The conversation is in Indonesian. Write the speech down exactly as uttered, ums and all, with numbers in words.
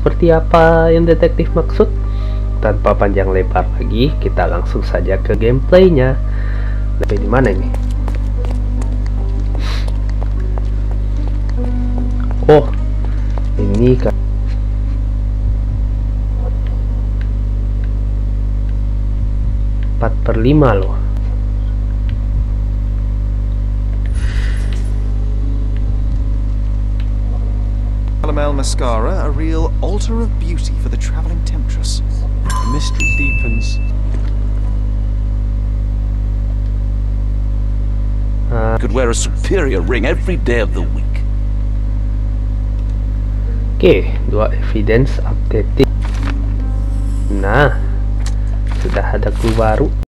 seperti apa yang detektif maksud? Tanpa panjang lebar lagi, kita langsung saja ke gameplaynya. Lebih di mana ini? Oh, ini kan empat per lima loh. Caramel mascara, a real altar of beauty for the traveling temptress. The mystery deepens. Uh, Could wear a superior ring every day of the week. Oke, okay, dua evidence updated. Nah, sudah ada clue baru.